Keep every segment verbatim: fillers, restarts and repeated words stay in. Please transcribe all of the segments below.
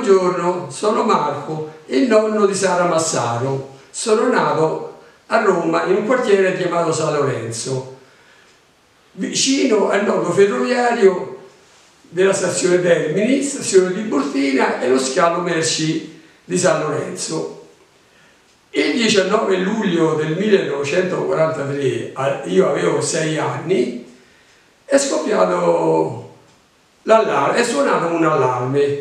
buongiorno, sono Marco, il nonno di Sara Massaro. Sono nato a Roma in un quartiere chiamato San Lorenzo, vicino al nodo ferroviario della stazione Termini, stazione di Tiburtina e lo scalo merci di San Lorenzo. Il diciannove luglio del millenovecentoquarantatré, io avevo sei anni, è scoppiato l'allarme, è suonato un allarme.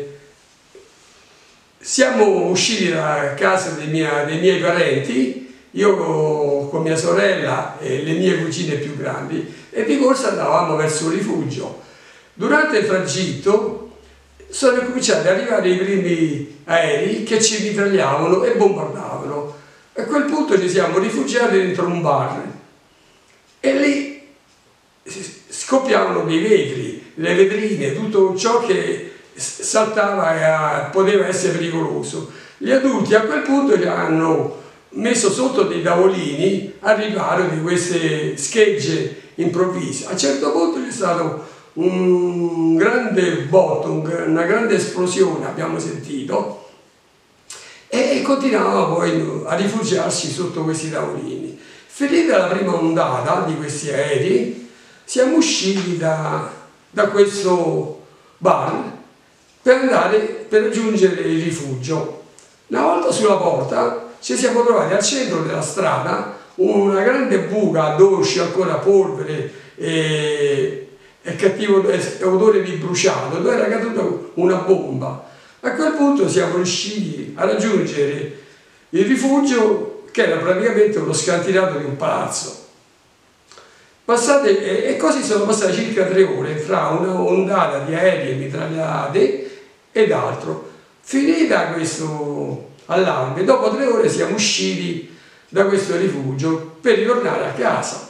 Siamo usciti da casa dei, mia, dei miei parenti, io con, con mia sorella e le mie cugine più grandi, e di corsa andavamo verso il rifugio. Durante il tragitto sono cominciati ad arrivare i primi aerei che ci mitragliavano e bombardavano. A quel punto ci siamo rifugiati dentro un bar e lì scoppiavano dei vetri, le vetrine, tutto ciò che saltava e poteva essere pericoloso. Gli adulti a quel punto ci hanno messo sotto dei tavolini al riparo di queste schegge improvvise. A un certo punto c'è stato un grande botto, una grande esplosione, abbiamo sentito, e continuava poi a rifugiarsi sotto questi tavolini. Finita la prima ondata di questi aerei, siamo usciti da, da questo bar per andare per raggiungere il rifugio. Una volta sulla porta ci siamo trovati al centro della strada una grande buca dove uscì ancora polvere e, e cattivo odore di bruciato, dove era caduta una bomba. A quel punto siamo riusciti a raggiungere il rifugio, che era praticamente uno scantinato di un palazzo. Passate, e così sono passate circa tre ore fra una ondata di aerei mitragliate ed altro. Finita questo allarme, dopo tre ore siamo usciti da questo rifugio per ritornare a casa.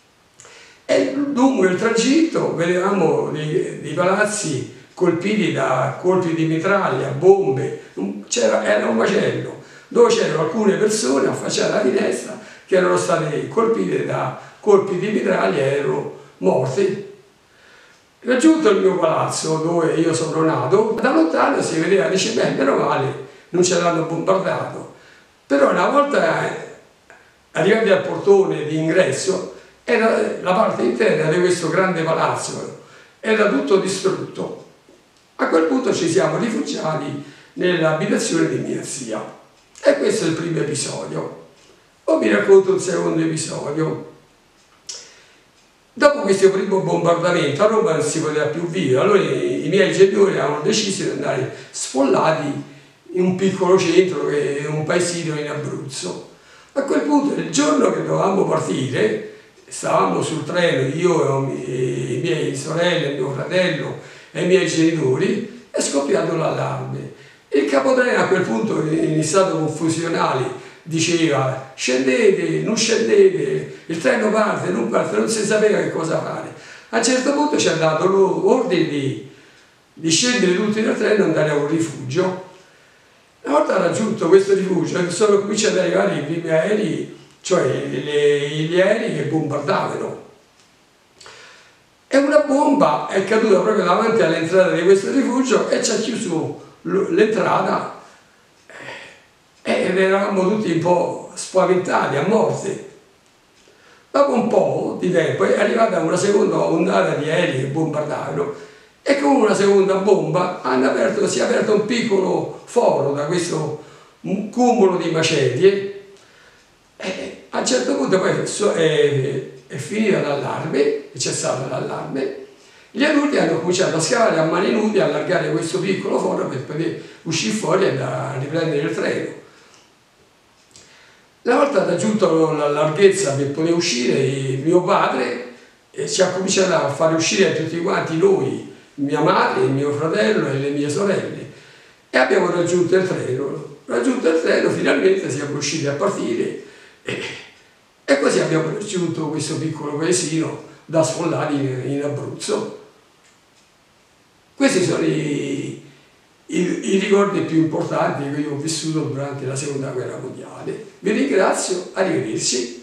E lungo il tragitto vedevamo dei, dei palazzi colpiti da colpi di mitraglia, bombe, era un macello, dove c'erano alcune persone affacciate alla finestra che erano state colpite da colpi di mitraglia e erano morti. Raggiunto il mio palazzo dove io sono nato, da lontano si vedeva, dice, beh, meno male, non ce l'hanno bombardato. Però una volta arrivati al portone di ingresso, era la parte interna di questo grande palazzo, era tutto distrutto. A quel punto ci siamo rifugiati nell'abitazione di mia zia. E questo è il primo episodio. Ora vi racconto un secondo episodio. Dopo questo primo bombardamento a Roma non si poteva più vivere, allora i, i miei genitori avevano deciso di andare sfollati in un piccolo centro, che è un paesino in Abruzzo. A quel punto, il giorno che dovevamo partire, stavamo sul treno, io e i miei sorelle, il mio fratello e i miei genitori, è scoppiato l'allarme. Il capotreno a quel punto, in stato confusionale, diceva scendete, non scendete, il treno parte, non parte, non si sapeva che cosa fare. A un certo punto ci ha dato l'ordine di, di scendere tutti nel treno e andare a un rifugio. Una volta raggiunto questo rifugio sono cominciati ad arrivare i primi aerei, cioè le, gli aerei che bombardavano. E una bomba è caduta proprio davanti all'entrata di questo rifugio e ci ha chiuso l'entrata. Ed eravamo tutti un po' spaventati, a morte. Dopo un po' di tempo è arrivata una seconda ondata di aerei che bombardavano e con una seconda bomba hanno aperto, si è aperto un piccolo foro da questo cumulo di macerie. E a un certo punto poi è, è finita l'allarme, c'è stato l'allarme, gli adulti hanno cominciato a scavare a mani nude, a allargare questo piccolo foro per poter uscire fuori e a riprendere il treno. Una volta raggiunto la larghezza per poter uscire, mio padre ci ha cominciato a fare uscire tutti quanti noi, mia madre, mio fratello e le mie sorelle, e abbiamo raggiunto il treno. Raggiunto il treno, finalmente siamo riusciti a partire e, e così abbiamo raggiunto questo piccolo paesino da sfollati in, in Abruzzo. Questi sono i, i, i ricordi più importanti che io ho vissuto durante la seconda guerra mondiale. Vi ringrazio, arrivederci.